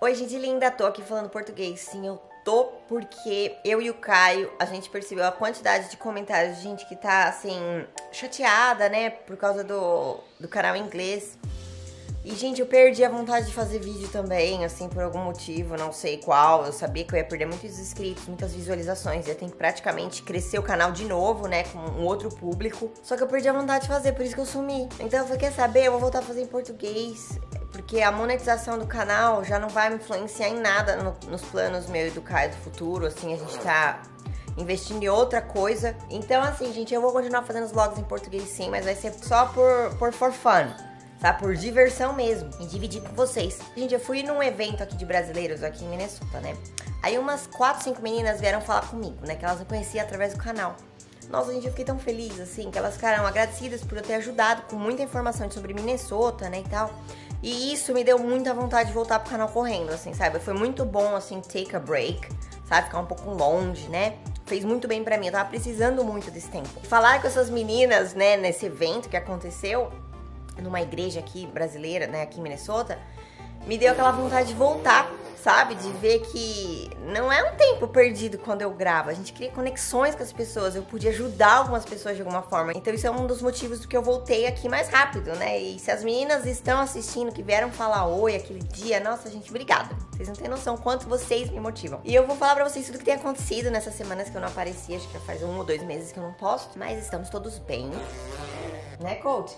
Oi, gente linda, tô aqui falando português. Sim, eu tô porque eu e o Caio, a gente percebeu a quantidade de comentários de gente que tá, assim, chateada, né, por causa do canal em inglês. E, gente, eu perdi a vontade de fazer vídeo também, assim, por algum motivo, não sei qual. Eu sabia que eu ia perder muitos inscritos, muitas visualizações. Ia ter que praticamente crescer o canal de novo, né, com um outro público. Só que eu perdi a vontade de fazer, por isso que eu sumi. Então eu falei, quer saber? Eu vou voltar a fazer em português. Porque a monetização do canal já não vai me influenciar em nada nos planos meu e do Caio do futuro. Assim, a gente tá investindo em outra coisa. Então, assim, gente, eu vou continuar fazendo os vlogs em português sim, mas vai ser só por for fun. Tá? Por diversão mesmo. E dividir com vocês. Gente, eu fui num evento aqui de brasileiros aqui em Minnesota, né? Aí umas 4, 5 meninas vieram falar comigo, né? Que elas me conheciam através do canal. Nossa, gente, eu fiquei tão feliz, assim, que elas ficaram agradecidas por eu ter ajudado com muita informação sobre Minnesota, né, e tal. E isso me deu muita vontade de voltar pro canal correndo, assim, sabe? Foi muito bom, assim, take a break, sabe? Ficar um pouco longe, né? Fez muito bem pra mim, eu tava precisando muito desse tempo. Falar com essas meninas, né, nesse evento que aconteceu numa igreja aqui brasileira, né, aqui em Minnesota, me deu aquela vontade de voltar, sabe? De ver que não é um tempo perdido quando eu gravo. A gente cria conexões com as pessoas. Eu podia ajudar algumas pessoas de alguma forma. Então isso é um dos motivos do que eu voltei aqui mais rápido, né? E se as meninas estão assistindo, que vieram falar oi aquele dia, nossa, gente, obrigada. Vocês não têm noção quanto vocês me motivam. E eu vou falar pra vocês tudo que tem acontecido nessas semanas que eu não apareci. Acho que já faz 1 ou 2 meses que eu não posto. Mas estamos todos bem. Né, Colt?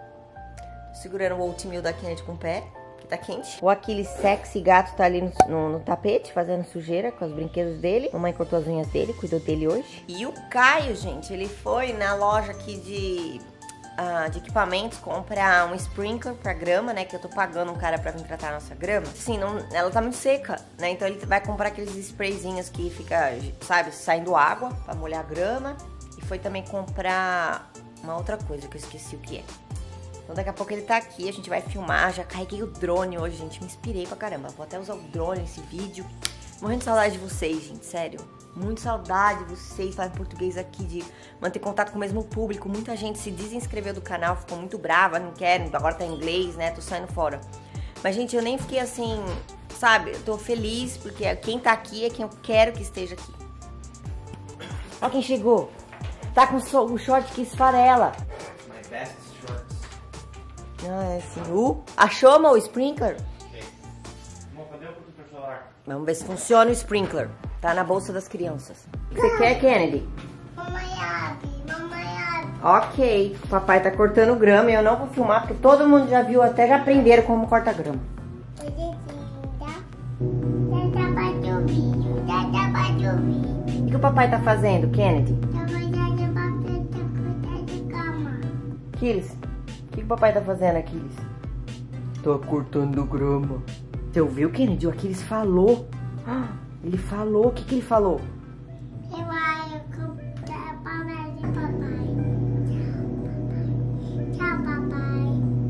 Segurando o oatmeal da Kennedy com o pé. Tá quente. O Aquiles sexy gato tá ali no tapete, fazendo sujeira com os brinquedos dele. Mamãe cortou as unhas dele, cuidou dele hoje. E o Caio, gente, ele foi na loja aqui de equipamentos comprar um sprinkler pra grama, né? Que eu tô pagando um cara pra vir tratar a nossa grama. Sim, ela tá muito seca, né? Então ele vai comprar aqueles sprayzinhos que fica, sabe, saindo água pra molhar a grama. E foi também comprar uma outra coisa que eu esqueci o que é. Então daqui a pouco ele tá aqui, a gente vai filmar. Já carreguei o drone hoje, gente, me inspirei pra caramba. Vou até usar o drone nesse vídeo. Morrendo de saudade de vocês, gente, sério. Muito saudade de vocês falarem português aqui, de manter contato com o mesmo público. Muita gente se desinscreveu do canal, ficou muito brava, não quer, agora tá em inglês, né, tô saindo fora. Mas, gente, eu nem fiquei assim, sabe, eu tô feliz porque quem tá aqui é quem eu quero que esteja aqui. Ó quem chegou. Tá com o short que esfarela. My best shorts. Ah, é assim. Achou, amor, o sprinkler? Cadê o protetor solar? Vamos ver se funciona o sprinkler. Tá na bolsa das crianças. O que você quer, Kennedy? Mamãe abre, mamãe abre. Ok, o papai tá cortando grama e eu não vou filmar porque todo mundo já viu, até já aprenderam como corta grama. O que o papai tá fazendo, Kennedy? Aquiles, o que o papai tá fazendo, Aquiles? Tô cortando grama. Você ouviu, Kennedy? O Aquiles falou. Ele falou. O que ele falou? Eu vou comprar papai de papai. Tchau, papai.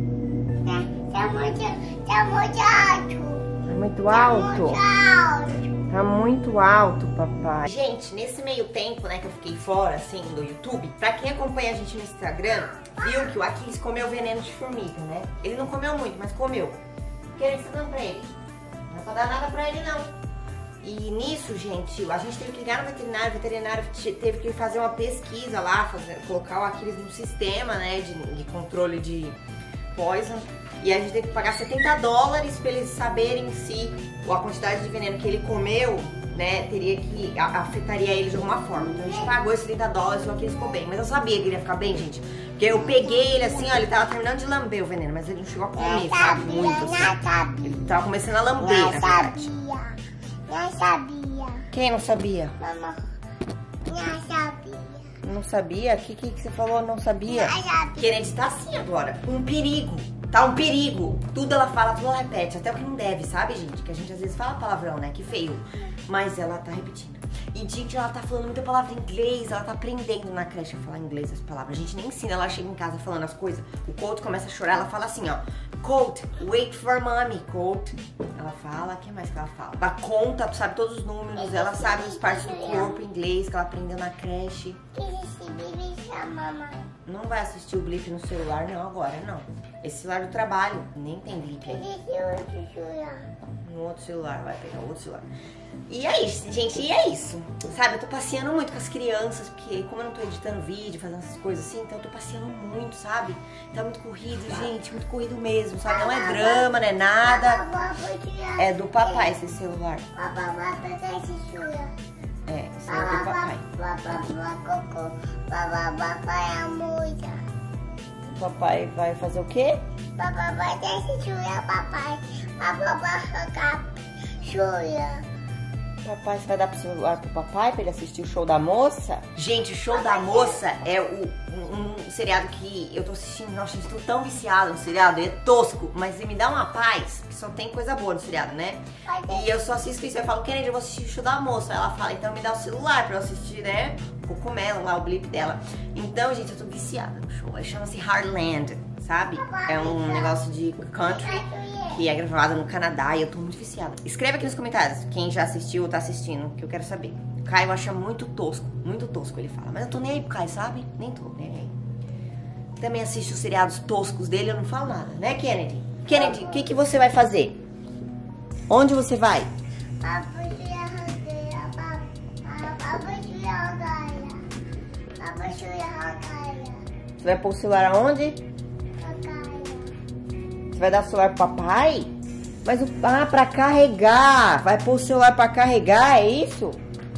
Tá muito alto. Tá muito alto? Muito alto. Tá muito alto, papai. Gente, nesse meio tempo, né, que eu fiquei fora, assim, do YouTube, pra quem acompanha a gente no Instagram, viu que o Aquiles comeu veneno de formiga, né? Ele não comeu muito, mas comeu. Querem que você dando pra ele? Não é pra dar nada pra ele, não. E nisso, gente, a gente teve que ligar no veterinário, o veterinário teve que fazer uma pesquisa lá, colocar o Aquiles num sistema, né, de controle de poison. E a gente teve que pagar $70 pra eles saberem se a quantidade de veneno que ele comeu, né, afetaria ele de alguma forma. Então a gente pagou esses $70 e o Aquiles ficou bem. Mas eu sabia que ele ia ficar bem, gente. Porque eu peguei ele assim, ó, ele tava terminando de lamber o veneno, mas ele não chegou a comer, sabe? Muito assim. Ele tava começando a lamber, na verdade. Não sabia. Quem não sabia? Mamãe. Não sabia. Não sabia? O que você falou? Não sabia? Não sabia. Kennedy tá assim agora. Um perigo. Tá um perigo. Tudo ela fala, tudo ela repete. Até o que não deve, sabe, gente? Que a gente às vezes fala palavrão, né? Que feio. Mas ela tá repetindo. E, gente, ela tá falando muita palavra em inglês. Ela tá aprendendo na creche a falar inglês as palavras. A gente nem ensina. Ela chega em casa falando as coisas. O Colt começa a chorar. Ela fala assim, ó. Colt, wait for mommy, Colt. Ela fala, o que mais que ela fala? Ela conta, sabe todos os números. Ela sabe as partes do corpo em inglês que ela aprendeu na creche. Mamãe. Não vai assistir o Blip no celular, não, agora, não. Esse celular do trabalho, nem tem Blip aí. no outro celular, vai pegar o outro celular. E é isso, gente, e é isso. Sabe, eu tô passeando muito com as crianças, porque como eu não tô editando vídeo, fazendo essas coisas assim, então eu tô passeando muito, sabe? Tá muito corrido, gente, muito corrido mesmo, sabe? Não é drama, não é nada. É do papai esse celular. É, esse é do papai. O papai vai fazer o quê? Papai vai assistir papai. Papai, você vai dar pro celular pro papai pra ele assistir o show da moça? Gente, o show da moça é um seriado que eu tô assistindo. Nossa, eu estou tão viciada no seriado. Ele é tosco, mas ele me dá uma paz, que só tem coisa boa no seriado, né? E eu só assisto isso. Eu falo, Kennedy, eu vou assistir o show da moça. Ela fala, então me dá o celular pra eu assistir, né? O cogumelo lá, o blip dela. Então, gente, eu tô viciada no show. Ele chama-se Heartland, sabe? É um negócio de country que é gravado no Canadá e eu tô muito viciada. Escreve aqui nos comentários quem já assistiu ou tá assistindo, que eu quero saber. O Caio acha muito tosco, ele fala. Mas eu tô nem aí pro Caio, sabe? Nem tô, nem aí. Também assiste os seriados toscos dele, eu não falo nada, né, Kennedy? Kennedy, o que você vai fazer? Onde você vai? Você vai pôr o celular aonde? Você vai dar o celular pro papai? Mas pra carregar. Vai pôr o celular pra carregar, é isso?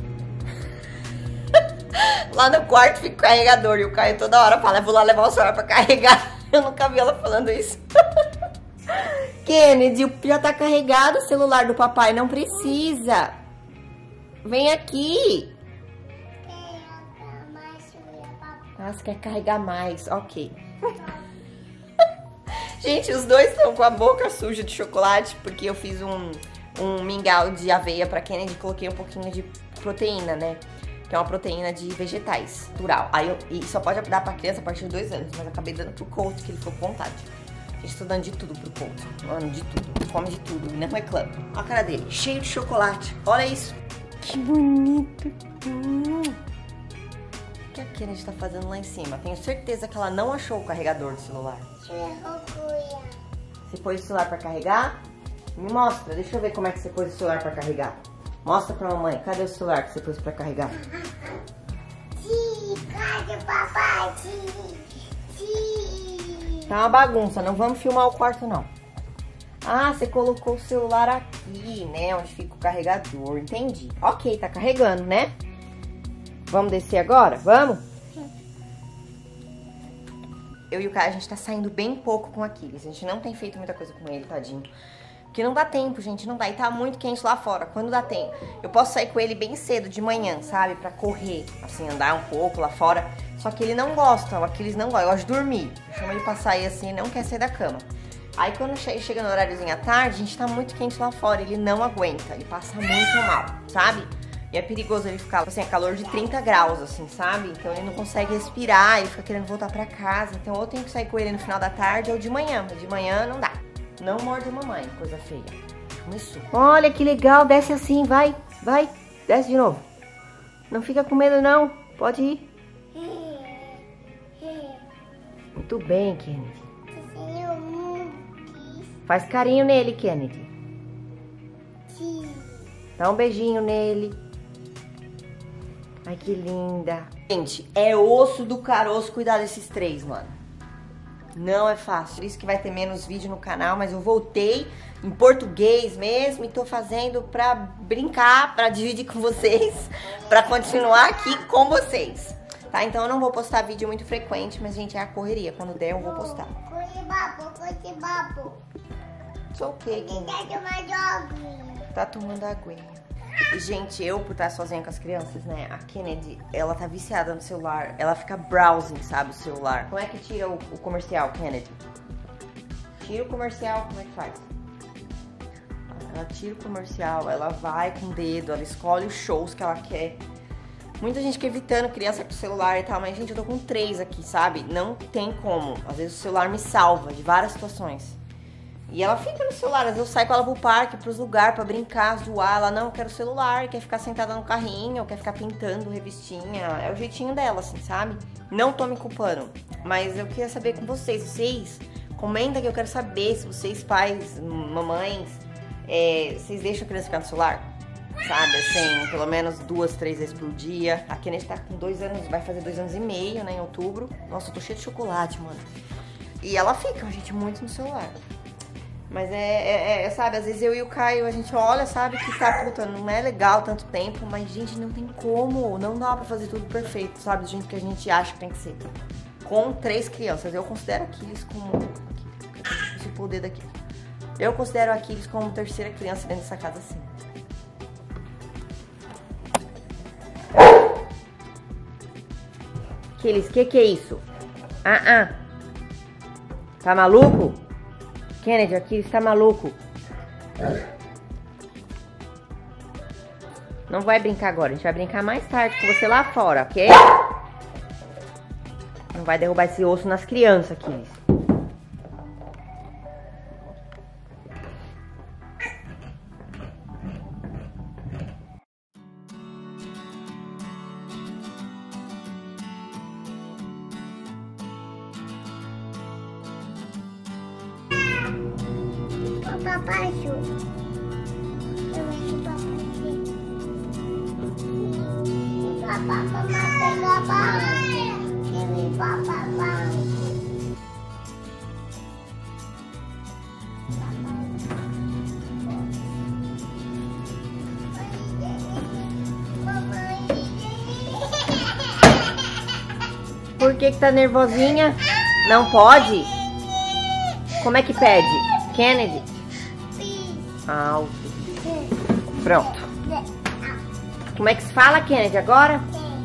Lá no quarto fica o carregador e o Caio toda hora fala, eu vou lá levar o celular pra carregar. Eu nunca vi ela falando isso. Kennedy, já tá carregado o celular do papai, não precisa. Vem aqui. Ah, você quer carregar mais, ok. Gente, os dois estão com a boca suja de chocolate, porque eu fiz um mingau de aveia pra Kennedy e coloquei um pouquinho de proteína, né? Que é uma proteína de vegetais, natural. E só pode dar pra criança a partir de 2 anos, mas eu acabei dando pro Colt, que ele ficou com vontade. Gente, tô dando de tudo pro Colt. Mano, de tudo. Come de tudo, não reclama. Olha a cara dele, cheio de chocolate. Olha isso. Que bonito. O que a Kennedy tá fazendo lá em cima? Tenho certeza que ela não achou o carregador do celular. Você pôs o celular pra carregar? Me mostra, deixa eu ver como é que você pôs o celular pra carregar. Mostra pra mamãe, cadê o celular que você pôs pra carregar? Cadê o papai? Tá uma bagunça, não vamos filmar o quarto não. Ah, você colocou o celular aqui, né, onde fica o carregador, entendi. Ok, tá carregando, né? Vamos descer agora? Vamos? Eu e o Caio, a gente tá saindo bem pouco com o Aquiles. A gente não tem feito muita coisa com ele, tadinho. Porque não dá tempo, gente, não dá. E tá muito quente lá fora. Quando dá tempo, eu posso sair com ele bem cedo, de manhã, sabe? Pra correr, assim, andar um pouco lá fora. Só que ele não gosta, o Aquiles não gosta. Eu gosto de dormir. Eu chamo ele pra sair assim, ele não quer sair da cama. Aí quando chega no horáriozinho à tarde, a gente tá muito quente lá fora. Ele não aguenta, ele passa muito mal, sabe? E é perigoso ele ficar, assim, a calor de 30 graus, assim, sabe? Então ele não consegue respirar, ele fica querendo voltar pra casa. Então ou eu tenho que sair com ele no final da tarde ou de manhã. Mas de manhã não dá. Não morde a mamãe, coisa feia. Começou. Olha que legal, desce assim, vai, vai. Desce de novo. Não fica com medo não, pode ir. Muito bem, Kennedy. Faz carinho nele, Kennedy. Dá um beijinho nele. Ai, que linda. Gente, é osso do caroço cuidar desses 3, mano. Não é fácil. Por isso que vai ter menos vídeo no canal, mas eu voltei em português mesmo e tô fazendo pra brincar, pra dividir com vocês, pra continuar aqui com vocês. Tá? Então eu não vou postar vídeo muito frequente, mas, gente, é a correria. Quando der, eu vou postar. It's ok. Tá tomando aguinha. Gente, eu por estar sozinha com as crianças, né? A Kennedy, ela tá viciada no celular. Ela fica browsing, sabe, o celular. Como é que tira o comercial, Kennedy? Tira o comercial, como é que faz? Ela tira o comercial, ela vai com o dedo, ela escolhe os shows que ela quer. Muita gente fica evitando criança com o celular e tal, mas, gente, eu tô com 3 aqui, sabe? Não tem como. Às vezes o celular me salva de várias situações. E ela fica no celular, às vezes eu saio com ela pro parque, pros lugares, pra brincar, zoar. Ela, não, eu quero celular, quer ficar sentada no carrinho, quer ficar pintando revistinha. É o jeitinho dela, assim, sabe? Não tô me culpando, mas eu queria saber com vocês. Vocês, comenta que eu quero saber se vocês, pais, mamães, vocês deixam a criança ficar no celular? Sabe, assim, pelo menos 2, 3 vezes por dia. A Kennedy tá com 2 anos, vai fazer 2 anos e meio, né, em outubro. Nossa, eu tô cheia de chocolate, mano. E ela fica, gente, muito no celular. Mas sabe, às vezes eu e o Caio, a gente olha, sabe, que tá, puta, não é legal tanto tempo, mas, gente, não tem como, não dá pra fazer tudo perfeito, sabe, do jeito que a gente acha que tem que ser. Com 3 crianças, eu considero Aquiles como... Esse poder daqui. Eu considero Aquiles como 3ª criança dentro dessa casa, sim. Aquiles, que é isso? Tá maluco? Kennedy, Aquiles tá maluco. Não vai brincar agora, a gente vai brincar mais tarde com você lá fora, ok? Não vai derrubar esse osso nas crianças, Aquiles. Papai, eu acho papai. Papai, mamãe, pega a barra. Ele papai. Por que tá nervosinha? Não pode? Como é que pede? Kennedy? Alto. Pronto. Como é que se fala, Kennedy, agora?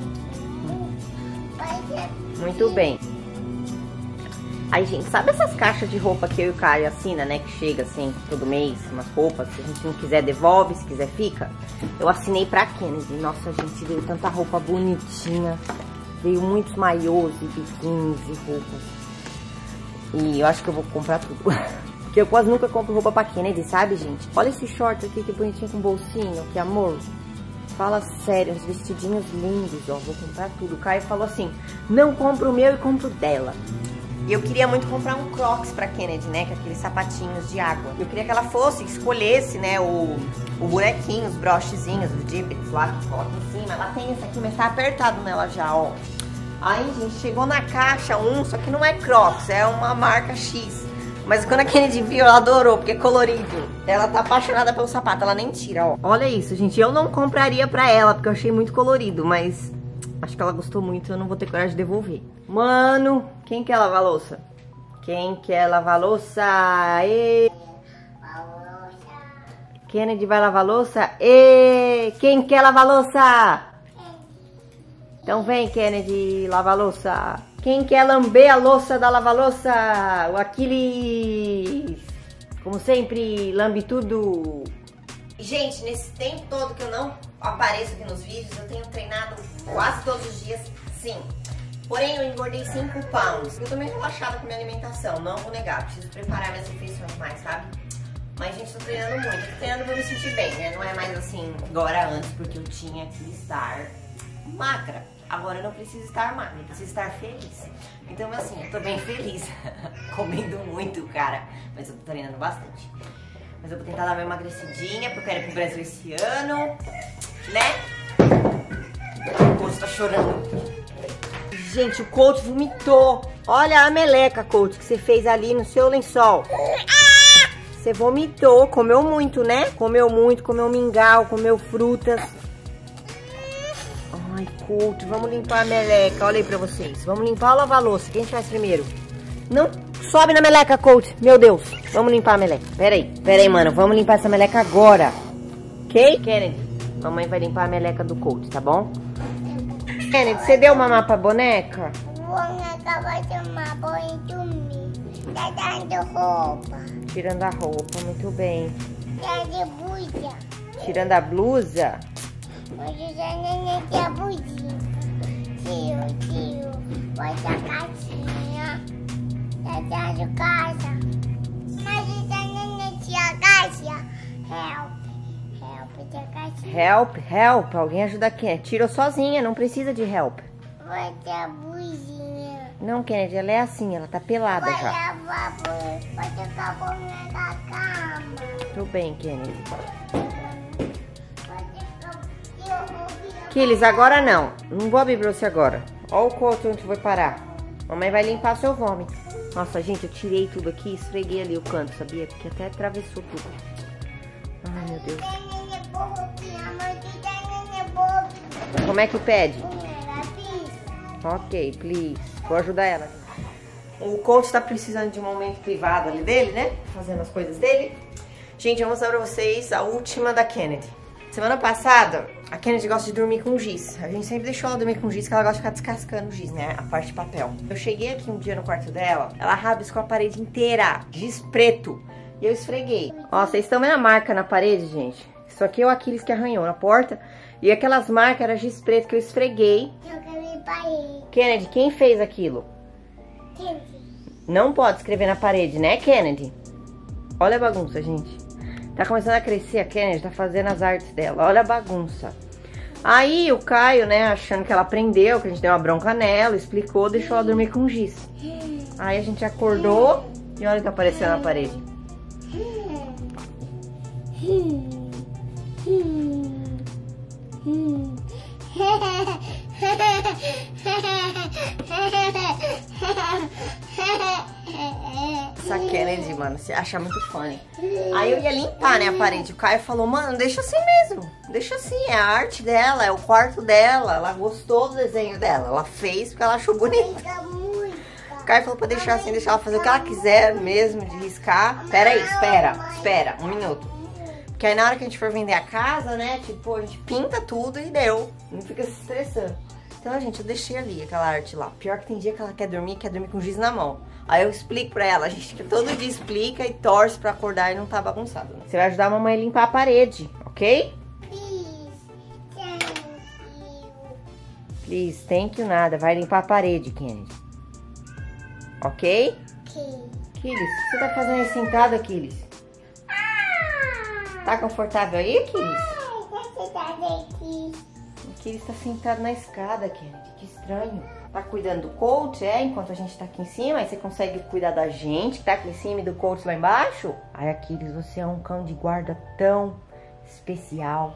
Muito bem. Aí, gente, sabe essas caixas de roupa que eu e o Caio assina, né? Que chega assim, todo mês, umas roupas. Se a gente não quiser, devolve. Se quiser, fica. Eu assinei pra Kennedy. Nossa, gente, veio tanta roupa bonitinha. Veio muitos maiôs e biquínis e roupas. E eu acho que eu vou comprar tudo. Porque eu quase nunca compro roupa pra Kennedy, sabe, gente? Olha esse short aqui, que bonitinho, com bolsinho, que amor. Fala sério, uns vestidinhos lindos, ó. Vou comprar tudo. O Caio falou assim, não compro o meu e compro o dela. E eu queria muito comprar um Crocs pra Kennedy, né? Com aqueles sapatinhos de água. Eu queria que ela fosse, escolhesse, né? O bonequinho, os brochezinhos, os gibbets lá que coloca em cima. Ela tem esse aqui, mas tá apertado nela já, ó. Aí, gente, chegou na caixa só que não é Crocs, é uma marca X. Mas quando a Kennedy viu, ela adorou, porque é colorido. Ela tá apaixonada pelo sapato, ela nem tira, ó. Olha isso, gente, eu não compraria pra ela, porque eu achei muito colorido, mas acho que ela gostou muito, eu não vou ter coragem de devolver. Mano, quem quer lavar a louça? Quem quer lavar a louça? E... Kennedy vai lavar a louça? E... Quem quer lavar a louça? Então vem, Kennedy, lavar a louça. Quem quer lamber a louça da lava-louça? O Aquiles. Como sempre, lambe tudo. Gente, nesse tempo todo que eu não apareço aqui nos vídeos, eu tenho treinado quase todos os dias, sim. Porém, eu engordei 5 pounds. Eu tô meio relaxada com minha alimentação, não vou negar. Preciso preparar minhas refeições mais, sabe? Mas, gente, tô treinando muito. Tô treinando pra me sentir bem, né? Não é mais assim, igual era antes, porque eu tinha que estar magra. Agora eu não preciso estar magra, eu preciso estar feliz. Então, assim, eu tô bem feliz. Comendo muito, cara. Mas eu tô treinando bastante. Mas eu vou tentar dar uma emagrecidinha, porque eu quero ir pro Brasil esse ano. Né? O Coach tá chorando. Gente, o Coach vomitou. Olha a meleca, Coach, que você fez ali no seu lençol. Você vomitou, comeu muito, né? Comeu muito, comeu mingau, comeu frutas. Ai, Coach, vamos limpar a meleca. Olha aí pra vocês. Vamos limpar ou lavar a louça? Quem faz primeiro? Não sobe na meleca, Coach. Meu Deus. Vamos limpar a meleca. Pera aí, mano. Vamos limpar essa meleca agora. Ok? Kennedy, mamãe vai limpar a meleca do Coach, tá bom? Kennedy, você deu mamar pra boneca? A boneca vai tomar banho e dormir. Tá dando roupa. Tirando a roupa, muito bem. Tá de blusa. Tirando a blusa? Hoje já neném tem a blusinha. Tio, vai da casinha. Tá dando casa. Mas já neném tinha a casa. Help, da casinha. Help. Alguém ajuda quem? Tirou sozinha, não precisa de help. Vai ter a blusinha. Não, Kennedy, ela é assim, ela tá pelada Vai já. lavar, vai tocar a boneca na cama. Tô bem, Kennedy. Kilis, agora não. Não vou abrir pra você agora. Olha o coto onde vai parar. Mamãe vai limpar seu vômito. Nossa, gente, eu tirei tudo aqui e esfreguei ali o canto, sabia? Porque até atravessou tudo. Ai, meu Deus. Como é que pede? Ok, please. Vou ajudar ela. O coach tá precisando de um momento privado ali dele, né? Fazendo as coisas dele. Gente, eu vou mostrar pra vocês a última da Kennedy. Semana passada, a Kennedy gosta de dormir com giz. A gente sempre deixou ela dormir com giz, que ela gosta de ficar descascando o giz, né? A parte de papel. Eu cheguei aqui um dia no quarto dela, ela rabiscou a parede inteira, giz preto. E eu esfreguei. Ó, vocês estão vendo a marca na parede, gente? Isso aqui é o Aquiles que arranhou na porta. E aquelas marcas eram giz preto que eu esfreguei. Kennedy, quem fez aquilo? Kennedy. Não pode escrever na parede, né, Kennedy? Olha a bagunça, gente. Tá começando a crescer a Kennedy, tá fazendo as artes dela. Olha a bagunça. Aí o Caio, né, achando que ela aprendeu, que a gente deu uma bronca nela, explicou, deixou ela dormir com giz. Aí a gente acordou e olha o que apareceu na parede. Essa Kennedy, mano, você acha muito funny. Aí eu ia limpar, né, a parede. O Caio falou, mano, deixa assim mesmo. Deixa assim, é a arte dela, é o quarto dela. Ela gostou do desenho dela. Ela fez porque ela achou bonito. O Caio falou pra deixar assim, deixar ela fazer o que ela quiser mesmo, de riscar. Pera aí, espera, um minuto. Porque aí na hora que a gente for vender a casa, né, tipo, a gente pinta tudo e deu. Não fica se estressando. Então, gente, eu deixei ali aquela arte lá. Pior que tem dia que ela quer dormir com giz na mão. Aí eu explico pra ela, a gente todo dia explica e torce pra acordar e não tá bagunçado. Né? Você vai ajudar a mamãe a limpar a parede, ok? Please, thank you nada. Vai limpar a parede, Kennedy. Ok? Aquiles, você tá fazendo aí sentado, Aquiles? Tá confortável aí, Aquiles? Aquiles tá sentado na escada, Kennedy. Que estranho. Tá cuidando do coach, enquanto a gente tá aqui em cima. Aí você consegue cuidar da gente, que tá aqui em cima, e do coach lá embaixo. Ai, Aquiles, você é um cão de guarda tão especial.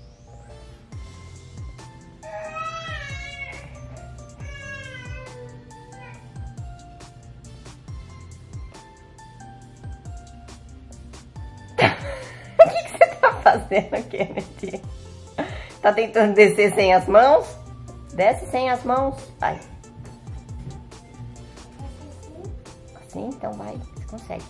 O que você tá fazendo, Kennedy? Tá tentando descer sem as mãos? Desce sem as mãos. Vai. Assim? Então vai. Você consegue.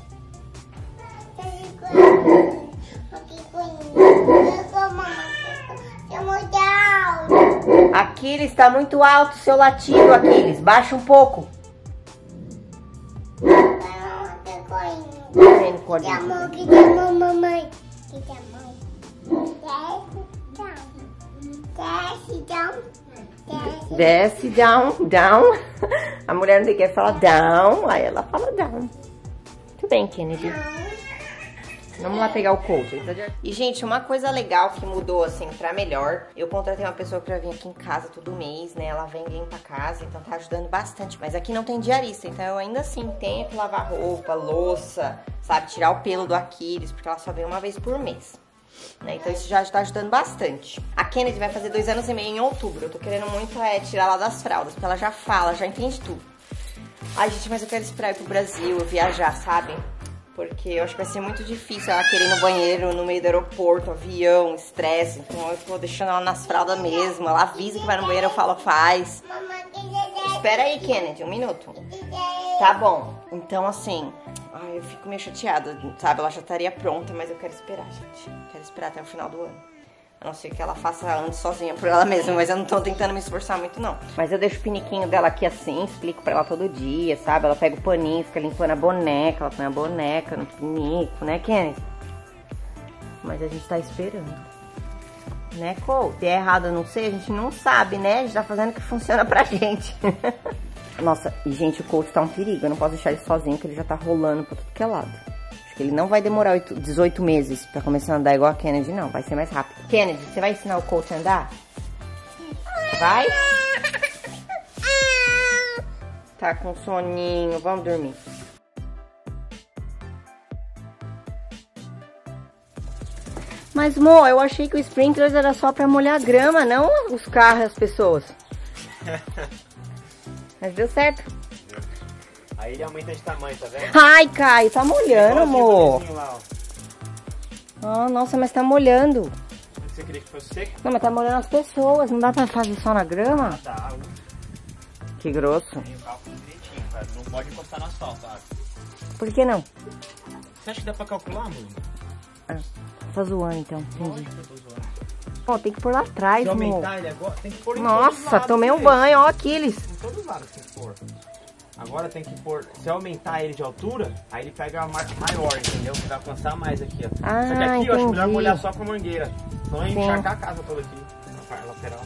Aquiles, tá muito alto o seu latido, Aquiles. Baixa um pouco. Desce, down. A mulher não quer falar down, aí ela fala down. Tudo bem, Kennedy. Vamos lá pegar o coach. E, gente, uma coisa legal que mudou, assim, pra melhor. Eu contratei uma pessoa pra vir aqui em casa todo mês, né? Ela vem limpa a casa, então tá ajudando bastante. Mas aqui não tem diarista, então eu ainda assim tenho que lavar roupa, louça, sabe? Tirar o pelo do Aquiles, porque ela só vem uma vez por mês. Né? Então isso já tá ajudando bastante. A Kennedy vai fazer 2 anos e meio em outubro. Eu tô querendo muito tirar ela das fraldas, porque ela já fala, já entende tudo. Ai, gente, mas eu quero esperar ir pro Brasil, eu viajar, sabe? Porque eu acho que vai ser muito difícil ela querer ir no banheiro, no meio do aeroporto, avião, estresse. Então eu tô deixando ela nas fraldas mesmo. Ela avisa que vai no banheiro, eu falo, faz. Espera aí, Kennedy, 1 minuto. Tá bom. Então, assim, ai, eu fico meio chateada, sabe? Ela já estaria pronta, mas eu quero esperar, gente. Quero esperar até o final do ano. A não ser que ela faça antes sozinha por ela mesma, mas eu não tô tentando me esforçar muito, não. Mas eu deixo o piniquinho dela aqui assim, explico pra ela todo dia, sabe? Ela pega o paninho, fica limpando a boneca, ela põe a boneca no pinico, né, Kennedy? Mas a gente tá esperando. Né, Cole? Se é errado, eu não sei, a gente não sabe, né? A gente tá fazendo o que funciona pra gente. Nossa, e gente, o Colt tá um perigo. Eu não posso deixar ele sozinho, que ele já tá rolando pra tudo que é lado. Acho que ele não vai demorar 18 meses pra começar a andar igual a Kennedy, não. Vai ser mais rápido. Kennedy, você vai ensinar o Colt a andar? Vai? Tá com soninho, vamos dormir. Mas, Mo, eu achei que o sprinklers era só pra molhar a grama, não os carros e as pessoas. Mas deu certo. Aí ele aumenta de tamanho, tá vendo? Ai, Caio, tá molhando, amor. Lá, Ah, nossa, mas tá molhando. Você queria que fosse seco? Não, mas tá molhando as pessoas. Não dá pra fazer só na grama? Tá. Que grosso. Tem o cálculo direitinho, cara. Não pode encostar no asfalto, acho. Por que não? Você acha que dá pra calcular, amor? Ah, tá zoando, então. Entendi. Lógico que eu tô zoando. Ó, tem que pôr lá atrás, Se amor. aumentar ele agora, tem que pôr em todos os Nossa, lados, tomei um filho. banho, ó, Aquiles. Em todos os lados tem que pôr. Agora tem que pôr, se eu aumentar ele de altura, aí ele pega uma marca maior, entendeu? Pra alcançar mais aqui, ó. Ah, Só que aqui eu acho melhor entendi. molhar só com a mangueira. Não Sim. encharcar a casa toda aqui, na parte lateral.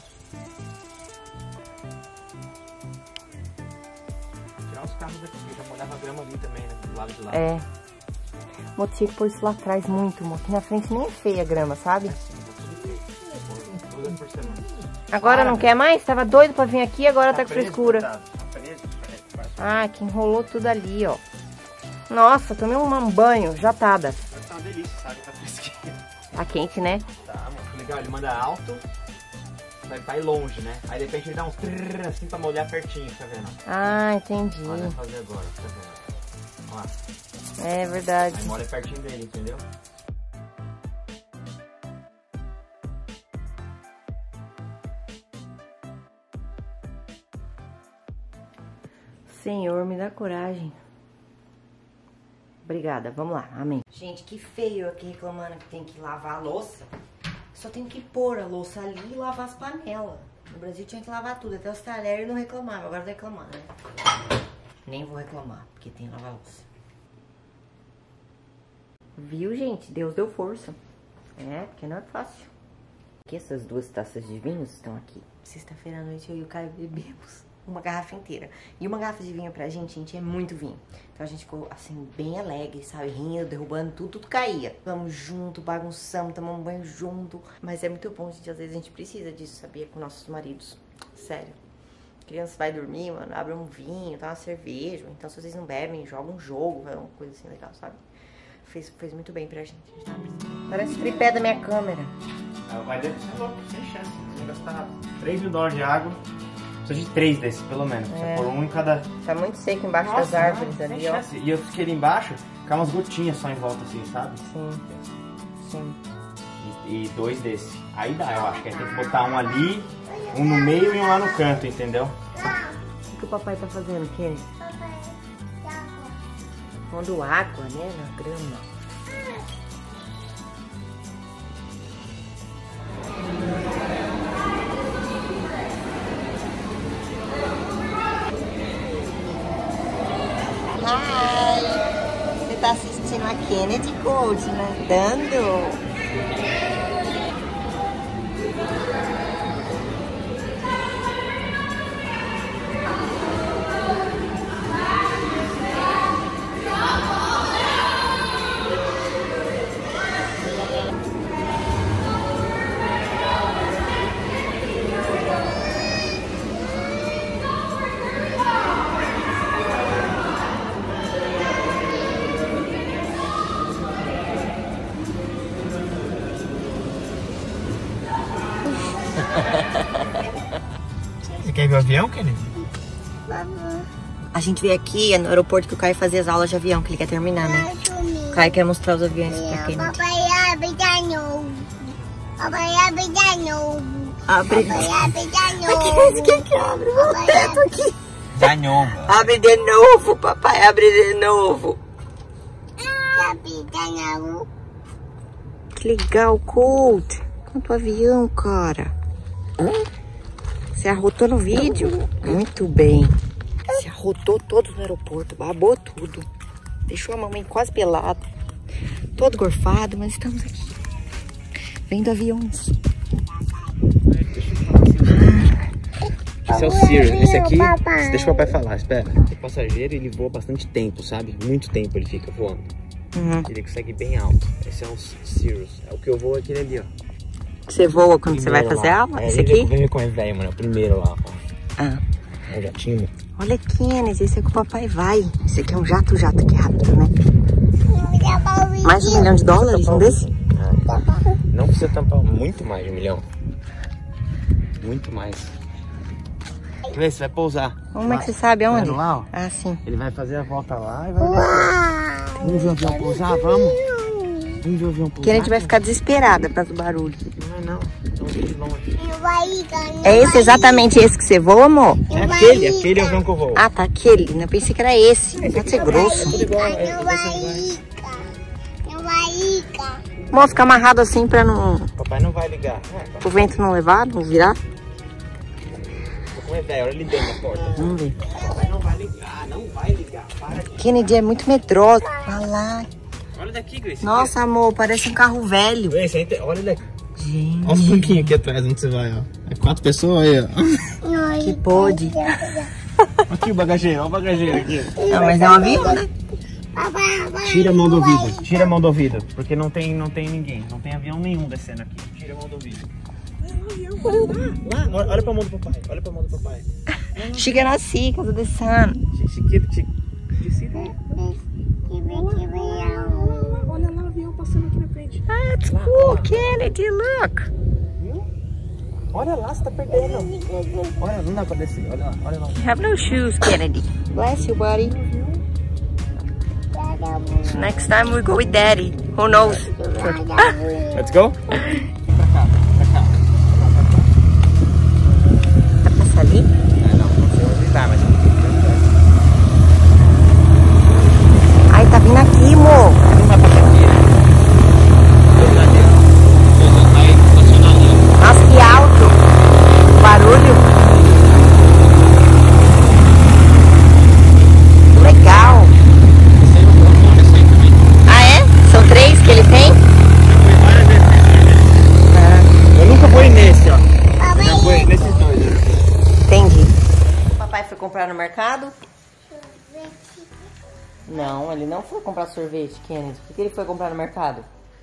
Tirar os carros daqui, já molhava a grama ali também, né? Do lado de lá. É. Mo, tinha que pôr isso lá atrás muito, Mo. Aqui na frente nem é feia a grama, sabe? Duas vezes por semana. Agora não quer mais? Tava doido pra vir aqui, agora tá com preso, frescura. coitado. Tá preso, parece. Ah, que enrolou tudo ali, ó. Nossa, tomei um banho, jatada. Vai ficar uma delícia, sabe? Tá fresquinho. Tá quente, né? Tá, mano. Legal, ele manda alto, vai longe, né? Aí de repente ele dá uns trrr, assim pra molhar pertinho, tá vendo? Ah, entendi. Olha, vai fazer agora, tá vendo? Ó, É verdade. aí molha pertinho dele, entendeu? Senhor, me dá coragem. Obrigada, vamos lá, amém. Gente, que feio aqui reclamando que tem que lavar a louça. Só tem que pôr a louça ali e lavar as panelas. No Brasil tinha que lavar tudo, até os talheres e não reclamava. Agora tá reclamando, né? Nem vou reclamar, porque tem que lavar a louça. Viu, gente? Deus deu força. É, porque não é fácil. Aqui essas duas taças de vinho estão aqui. Sexta-feira à noite eu e o Caio bebemos uma garrafa inteira. E uma garrafa de vinho pra gente, é muito vinho. Então a gente ficou, assim, bem alegre, sabe? Rindo, derrubando tudo caía. Vamos junto, bagunçamos, tomamos banho junto. Mas é muito bom, gente. Às vezes a gente precisa disso, sabia? Com nossos maridos. Sério. Criança vai dormir, mano, abre um vinho, dá uma cerveja. Então se vocês não bebem, joga um jogo, vai uma coisa assim legal, sabe? Fez muito bem pra gente. A gente tava precisando. Parece o tripé da minha câmera. Vai deve ser louco, sem chance. Você vai gastar $3 mil de água. Precisa de 3 desses, pelo menos. Você pôr um em cada... Tá muito seco embaixo das árvores não, ali, ó. E eu fiquei ali embaixo, ficar umas gotinhas só em volta assim, sabe? Sim, sim. E 2 desses. Aí dá, eu acho que aí tem que botar um ali, um no meio e um lá no canto, entendeu? O que o papai tá fazendo, Kenny? Pondo água, né, na grama. Hi! Você tá assistindo a Kennedy Gold nadando? Você quer ver o avião, Kennedy? A gente veio aqui no aeroporto que o Caio fazia as aulas de avião, que ele quer terminar, né? O Caio quer mostrar os aviões pra Kennedy. Papai abre de novo. Papai abre de novo. Abre. Papai abre de Aqui, novo. quem que abre? Vou perto aqui. Ganhou. Abre de novo, papai, abre de novo. Abre de novo. Que legal, Colt. Quanto avião, cara. Você arrotou no vídeo? Muito bem. Você arrotou todos no aeroporto, babou tudo. Deixou a mamãe quase pelada. Todo gorfado, mas estamos aqui. Vendo aviões. Esse é o Sirius. Esse aqui, Papai. deixa o papai falar, espera. O passageiro, ele voa bastante tempo, sabe? Muito tempo ele fica voando. Ele consegue ir bem alto. Esse é um Sirius. É o que eu vou aquele ali, ó. Você voa quando você vai Primeiro fazer lá. aula? É, Esse aqui? Vem ver como é velho, mano. É o primeiro lá, ó. Ah. É o jatinho. Olha, Kennedy, esse é que o papai vai. Esse aqui é um jato que é rápido, né? Mais $1 milhão, um desse? Não precisa tampar, muito mais de 1 milhão. Muito mais. Quer ver? Você vai pousar. Como é que você sabe aonde? Lá, ó. Ah, sim. Ele vai fazer a volta lá e vai descer. Vamos ver o avião pousar? Vamos? Vamos ver o avião pousar? Que a gente vai ficar desesperada por causa do barulho. Não. Estamos muito longe. É esse exatamente esse que você voa, amor? É aquele avião que eu vou. Ah, tá, aquele. Eu pensei que era esse. Pode ser grosso. Tudo igual. Amor, fica amarrado assim pra não... Papai não vai ligar. o vento não levar, não virar. Como é velho, olha ele dentro da porta. Vamos ver. Papai não vai ligar, não vai ligar. Para aqui. Kennedy é muito medrosa. Olha lá. Olha daqui, Grace. Nossa, amor, parece um carro velho. Grace, olha daqui. Gente. Olha os banquinhos aqui atrás, onde você vai, ó. É 4 pessoas aí, ó. Que pode. Aqui o bagageiro, olha o bagageiro aqui. Não, mas é um avião, né? Tira a mão do ouvido, tira a mão do ouvido. Porque não tem ninguém, não tem avião nenhum descendo aqui. Tira a mão do ouvido. Lá, olha pra mão do papai, olha pra mão do papai. She cannot see because of the sun. Olha lá o avião passando aqui na frente. That's cool, Kennedy, look. Olha lá, você tá perdendo. Olha, não dá pra descer, olha lá. You have no shoes, Kennedy. Bless you, buddy. Next time we go with Daddy. Who knows? Let's go. Vai passar ali? Não sei onde tá, mas... Ai, tá vindo aqui, amor. Não vai passar aqui, né? Nossa, que alto. O barulho. Que legal. Ah, é? São 3 que ele tem? Eu nunca fui nesse, ó. Já fui nesses 2. Entendi. O papai foi comprar no mercado? Não, ele não foi comprar sorvete, Kennedy. O que ele foi comprar no mercado?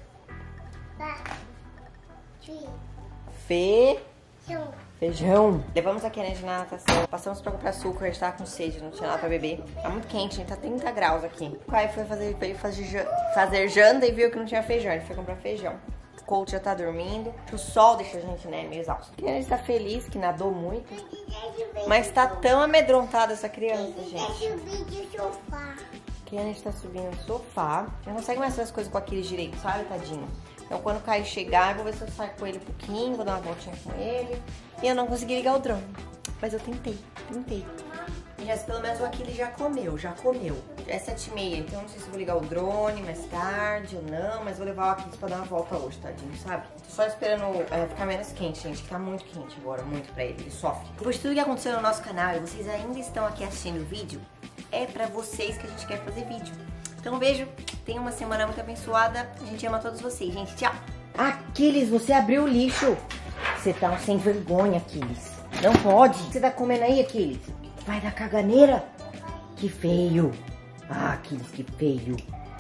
Feijão. Levamos a Kennedy na natação. Passamos pra comprar açúcar, a gente tava com sede, não tinha nada pra beber. Tá muito quente, gente, tá 30 graus aqui. O Caio foi fazer janta e viu que não tinha feijão. Ele foi comprar feijão. O Colt já tá dormindo. O sol deixa a gente, né, meio exausto. A Kennedy tá feliz, que nadou muito. Mas tá tão amedrontada essa criança, gente. Kennedy tá subindo no sofá. Não consegue mais fazer as coisas com aquele direito, sabe, tadinho? Então quando o Caio chegar, eu vou ver se eu saio com ele um pouquinho, vou dar uma voltinha com ele. E eu não consegui ligar o drone. Mas eu tentei. Mas pelo menos o Aquiles já comeu. É 7h30, então não sei se vou ligar o drone mais tarde ou não, mas vou levar o Aquiles pra dar uma volta hoje, tadinho, sabe? Tô só esperando ficar menos quente, gente, que tá muito quente agora, muito pra ele sofre. Depois de tudo que aconteceu no nosso canal e vocês ainda estão aqui assistindo o vídeo, é pra vocês que a gente quer fazer vídeo. Então um beijo, tenha uma semana muito abençoada, a gente ama todos vocês, gente, tchau! Aquiles, você abriu o lixo! Você tá um sem vergonha, Aquiles. Não pode! O que você tá comendo aí, Aquiles? Vai dar caganeira? Que feio! Ah, Aquiles, que feio!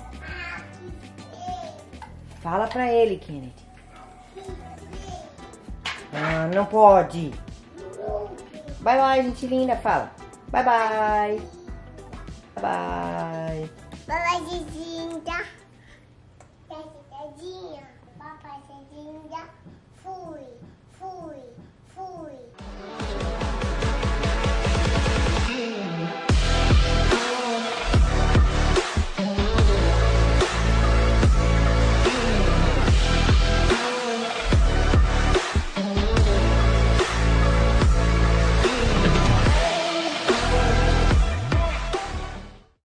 Fala pra ele, Kennedy. Ah, não pode! Bye, bye, gente linda, fala! Bye, bye! Bye, bye! Papai Cidinha. Papai Cidinha. Fui.